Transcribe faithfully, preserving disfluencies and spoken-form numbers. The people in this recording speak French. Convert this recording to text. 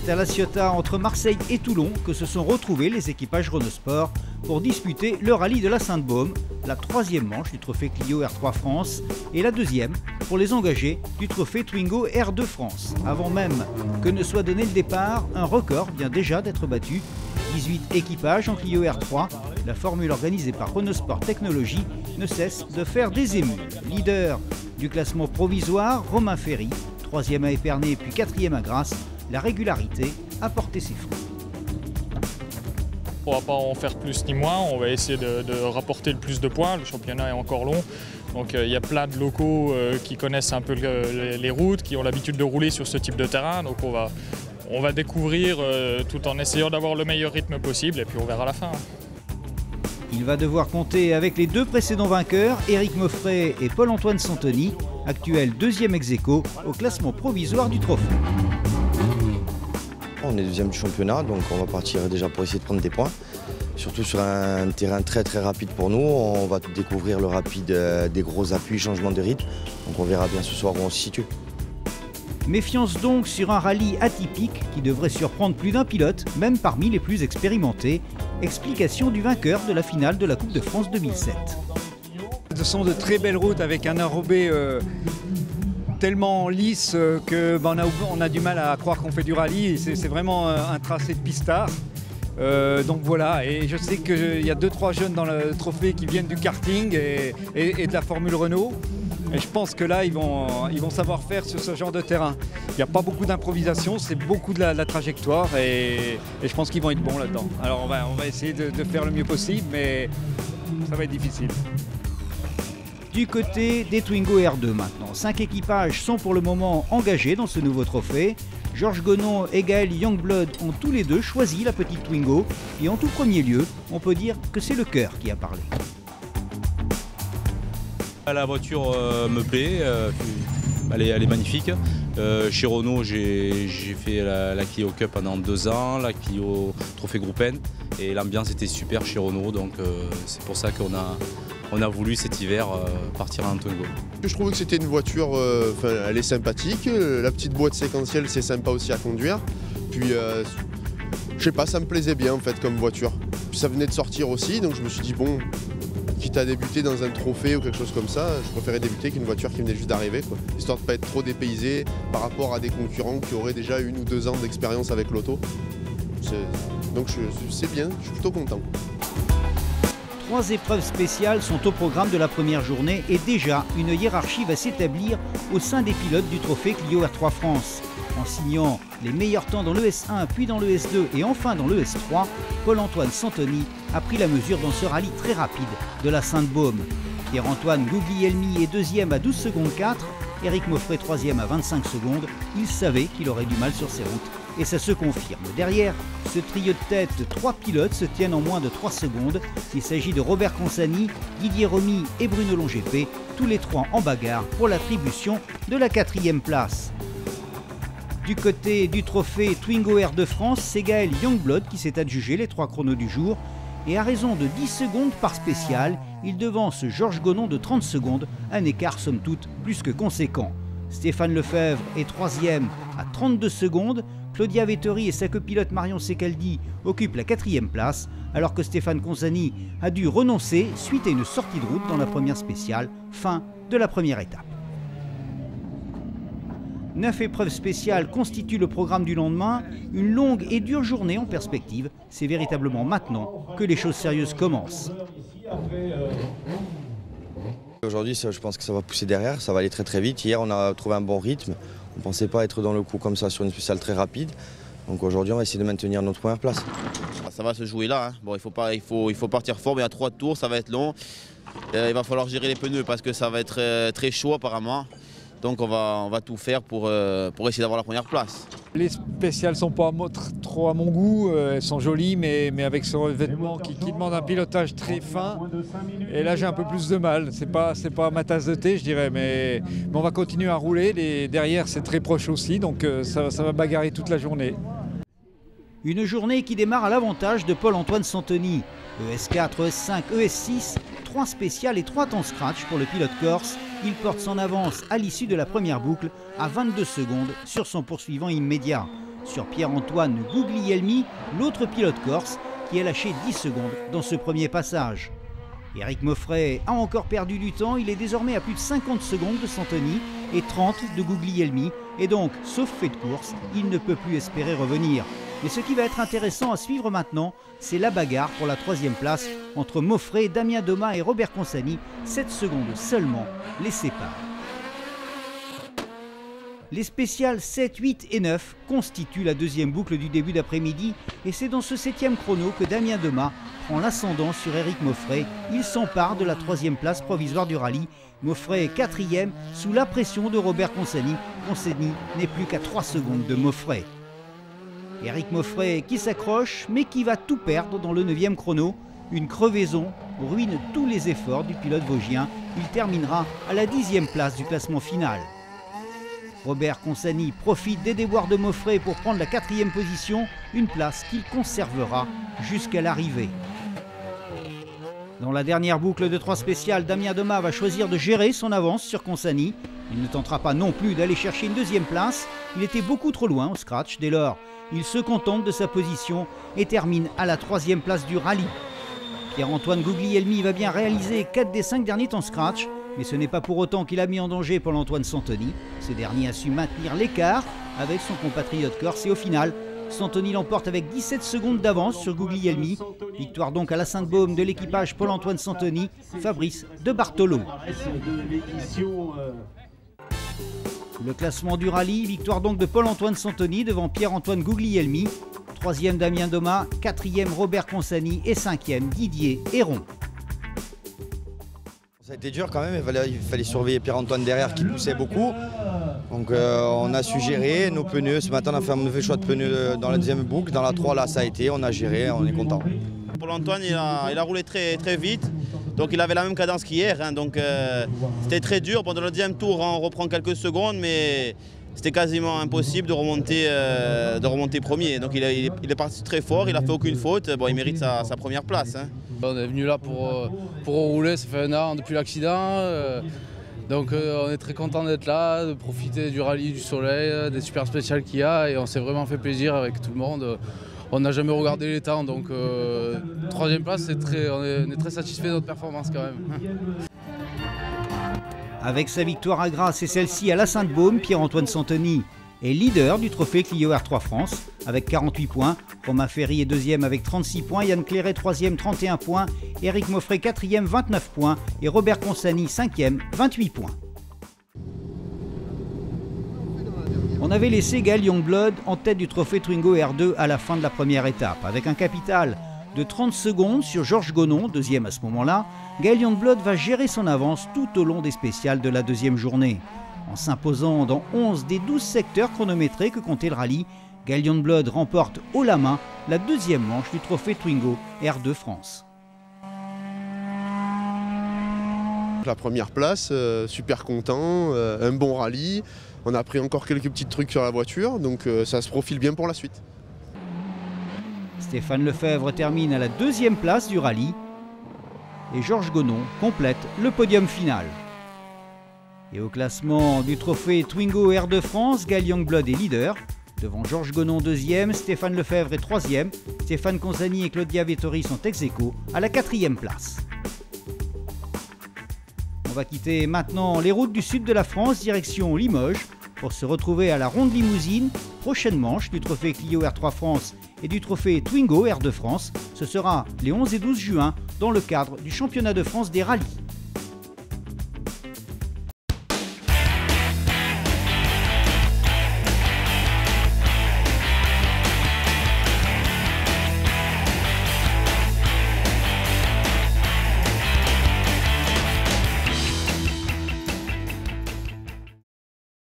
C'est à La Ciotat, entre Marseille et Toulon, que se sont retrouvés les équipages Renault Sport pour disputer le rallye de la Sainte-Baume, la troisième manche du trophée Clio R trois France et la deuxième pour les engagés du trophée Twingo R deux France. Avant même que ne soit donné le départ, un record vient déjà d'être battu. dix-huit équipages en Clio R trois, la formule organisée par Renault Sport Technologies ne cesse de faire des émus. Leader du classement provisoire, Romain Ferry, troisième à Épernay puis quatrième à Grasse, la régularité a porté ses fruits. On ne va pas en faire plus ni moins, on va essayer de, de rapporter le plus de points, le championnat est encore long. Donc il euh, y a plein de locaux euh, qui connaissent un peu le, les, les routes, qui ont l'habitude de rouler sur ce type de terrain. Donc on va, on va découvrir euh, tout en essayant d'avoir le meilleur rythme possible et puis on verra à la fin. Il va devoir compter avec les deux précédents vainqueurs, Éric Moffret et Paul-Antoine Santoni, actuel deuxième ex-aequo au classement provisoire du trophée. On est deuxième du championnat, donc on va partir déjà pour essayer de prendre des points. Surtout sur un terrain très très rapide pour nous. On va découvrir le rapide euh, des gros appuis, changement de rythme. Donc on verra bien ce soir où on se situe. Méfiance donc sur un rallye atypique qui devrait surprendre plus d'un pilote, même parmi les plus expérimentés. Explication du vainqueur de la finale de la Coupe de France deux mille sept. Ce sont de très belles routes avec un enrobé euh, tellement lisse euh, qu'on ben, a, on a du mal à croire qu'on fait du rallye. C'est vraiment un tracé de pistard. Euh, donc voilà, et je sais qu'il y a deux trois jeunes dans le trophée qui viennent du karting et, et, et de la Formule Renault. Et je pense que là, ils vont, ils vont savoir faire sur ce genre de terrain. Il n'y a pas beaucoup d'improvisation, c'est beaucoup de la, de la trajectoire et, et je pense qu'ils vont être bons là-dedans. Alors on va, on va essayer de, de faire le mieux possible, mais ça va être difficile. Du côté des Twingo R deux maintenant, cinq équipages sont pour le moment engagés dans ce nouveau trophée. Georges Gonon et Gaël Youngblood ont tous les deux choisi la petite Twingo. Et en tout premier lieu, on peut dire que c'est le cœur qui a parlé. La voiture euh, me plaît, euh, elle, est, elle est magnifique. Euh, chez Renault, j'ai fait la, la Clio Cup pendant deux ans, la Clio Trophée Groupe N. Et l'ambiance était super chez Renault, donc euh, c'est pour ça qu'on a, on a voulu cet hiver euh, partir en Twingo. Je trouvais que c'était une voiture, euh, elle est sympathique, la petite boîte séquentielle c'est sympa aussi à conduire. Puis euh, je sais pas, ça me plaisait bien en fait comme voiture. Puis ça venait de sortir aussi, donc je me suis dit bon, quitte à débuter dans un trophée ou quelque chose comme ça, je préférais débuter qu'une voiture qui venait juste d'arriver, histoire de ne pas être trop dépaysé par rapport à des concurrents qui auraient déjà une ou deux ans d'expérience avec l'auto. Donc c'est bien, je suis plutôt content. Trois épreuves spéciales sont au programme de la première journée et déjà une hiérarchie va s'établir au sein des pilotes du trophée Clio R trois France. En signant les meilleurs temps dans l'E S un, puis dans l'E S deux et enfin dans l'E S trois, Paul-Antoine Santoni a pris la mesure dans ce rallye très rapide de la Sainte-Baume. Pierre-Antoine Guglielmi est deuxième à douze secondes quatre, Éric Moffret troisième à vingt-cinq secondes. Il savait qu'il aurait du mal sur ces routes et ça se confirme. Derrière ce trio de tête, trois pilotes se tiennent en moins de trois secondes. Il s'agit de Robert Consani, Didier Remy et Bruno Longépé, tous les trois en bagarre pour l'attribution de la quatrième place. Du côté du trophée Twingo R deux France, c'est Gaël Youngblood qui s'est adjugé les trois chronos du jour. Et à raison de dix secondes par spécial, il devance Georges Gonon de trente secondes, un écart somme toute plus que conséquent. Stéphane Lefebvre est troisième à trente-deux secondes, Claudia Vettori et sa copilote Marion Secaldi occupent la quatrième place, alors que Stéphane Consani a dû renoncer suite à une sortie de route dans la première spéciale, fin de la première étape. Neuf épreuves spéciales constituent le programme du lendemain, une longue et dure journée en perspective. C'est véritablement maintenant que les choses sérieuses commencent. Aujourd'hui, je pense que ça va pousser derrière, ça va aller très très vite. Hier, on a trouvé un bon rythme. On ne pensait pas être dans le coup comme ça sur une spéciale très rapide. Donc aujourd'hui, on va essayer de maintenir notre première place. Ça va se jouer là. Hein. Bon, il faut, pas, il, faut, il faut partir fort, mais il y a trois tours, ça va être long. Euh, il va falloir gérer les pneus parce que ça va être euh, très chaud apparemment. Donc on va, on va tout faire pour, euh, pour essayer d'avoir la première place. Les spéciales ne sont pas trop à mon goût, elles sont jolies, mais, mais avec ce revêtement qui, qui demande un pilotage très fin. Et là j'ai un peu plus de mal, c'est pas, c'est pas ma tasse de thé je dirais, mais, mais on va continuer à rouler. Les, derrière c'est très proche aussi, donc ça, ça va bagarrer toute la journée. Une journée qui démarre à l'avantage de Paul-Antoine Santoni. E S quatre, E S cinq, E S six, trois spéciales et trois temps scratch pour le pilote corse. Il porte son avance à l'issue de la première boucle à vingt-deux secondes sur son poursuivant immédiat. sur Pierre-Antoine Guglielmi, l'autre pilote corse, qui a lâché dix secondes dans ce premier passage. Éric Moffret a encore perdu du temps, il est désormais à plus de cinquante secondes de Santoni et trente de Guglielmi, et donc, sauf fait de course, il ne peut plus espérer revenir. Mais ce qui va être intéressant à suivre maintenant, c'est la bagarre pour la troisième place entre Moffret, Damien Domat et Robert Consani. sept secondes seulement les séparent. Les spéciales sept, huit et neuf constituent la deuxième boucle du début d'après-midi et c'est dans ce septième chrono que Damien Domat prend l'ascendant sur Éric Moffret. Il s'empare de la troisième place provisoire du rallye. Moffret est quatrième sous la pression de Robert Consani. Consani n'est plus qu'à trois secondes de Moffret. Éric Moffret qui s'accroche mais qui va tout perdre dans le neuvième chrono. Une crevaison ruine tous les efforts du pilote vosgien. Il terminera à la dixième place du classement final. Robert Consani profite des déboires de Moffret pour prendre la quatrième position, une place qu'il conservera jusqu'à l'arrivée. Dans la dernière boucle de trois spéciales, Damien Domat va choisir de gérer son avance sur Consani. Il ne tentera pas non plus d'aller chercher une deuxième place. Il était beaucoup trop loin au scratch. Dès lors, il se contente de sa position et termine à la troisième place du rallye. Pierre-Antoine Guglielmi va bien réaliser quatre des cinq derniers temps scratch, mais ce n'est pas pour autant qu'il a mis en danger Paul-Antoine Santoni. Ce dernier a su maintenir l'écart avec son compatriote corse et au final, Santoni l'emporte avec dix-sept secondes d'avance sur Guglielmi. Victoire donc à la Sainte-Baume de l'équipage Paul-Antoine Santoni, Fabrice de Bartolo. Le classement du rallye, victoire donc de Paul-Antoine Santoni devant Pierre-Antoine Guglielmi. Troisième Damien Domat, quatrième Robert Consani et cinquième Didier Héron. Ça a été dur quand même, il fallait, il fallait surveiller Pierre-Antoine derrière qui poussait beaucoup. Donc euh, on a su gérer nos pneus. Ce matin on a fait un mauvais choix de pneus dans la deuxième boucle. Dans la trois là ça a été, on a géré, on est content. Paul-Antoine il a, il a roulé très, très vite. Donc il avait la même cadence qu'hier. Hein, donc euh, c'était très dur. Pendant le deuxième tour on reprend quelques secondes mais c'était quasiment impossible de remonter, euh, de remonter premier. Donc il, a, il, est, il est parti très fort, il n'a fait aucune faute. Bon, il mérite sa, sa première place. Hein. On est venu là pour, pour rouler, ça fait un an depuis l'accident. Donc on est très content d'être là, de profiter du rallye, du soleil, des super spéciales qu'il y a. Et on s'est vraiment fait plaisir avec tout le monde. On n'a jamais regardé les temps, donc euh, troisième place, très, on, est, on est très satisfait de notre performance quand même. Avec sa victoire à Grasse et celle-ci à la Sainte-Baume, Pierre-Antoine Santoni est leader du trophée Clio R trois France avec quarante-huit points. Romain Ferry est deuxième avec trente-six points, Yann Clairet troisième, trente et un points, Éric Moffret quatrième, vingt-neuf points et Robert Consani cinquième, vingt-huit points. On avait laissé Gaël Youngblood en tête du trophée Twingo R deux à la fin de la première étape. Avec un capital de trente secondes sur Georges Gonon, deuxième à ce moment-là, Gaël Youngblood va gérer son avance tout au long des spéciales de la deuxième journée. En s'imposant dans onze des douze secteurs chronométrés que comptait le rallye, Gaël Youngblood remporte haut la main la deuxième manche du trophée Twingo R deux France. La première place, euh, super content, euh, un bon rallye. On a pris encore quelques petits trucs sur la voiture, donc euh, ça se profile bien pour la suite. Stéphane Lefebvre termine à la deuxième place du rallye et Georges Gonon complète le podium final. Et au classement du trophée Twingo R deux France, Gaël Youngblood est leader. Devant Georges Gonon deuxième, Stéphane Lefebvre est troisième, Stéphane Consani et Claudia Vettori sont ex-aequo à la quatrième place. On va quitter maintenant les routes du sud de la France, direction Limoges, pour se retrouver à la Ronde Limousine, prochaine manche du trophée Clio R trois France et du trophée Twingo R deux France. Ce sera les onze et douze juin dans le cadre du championnat de France des rallyes.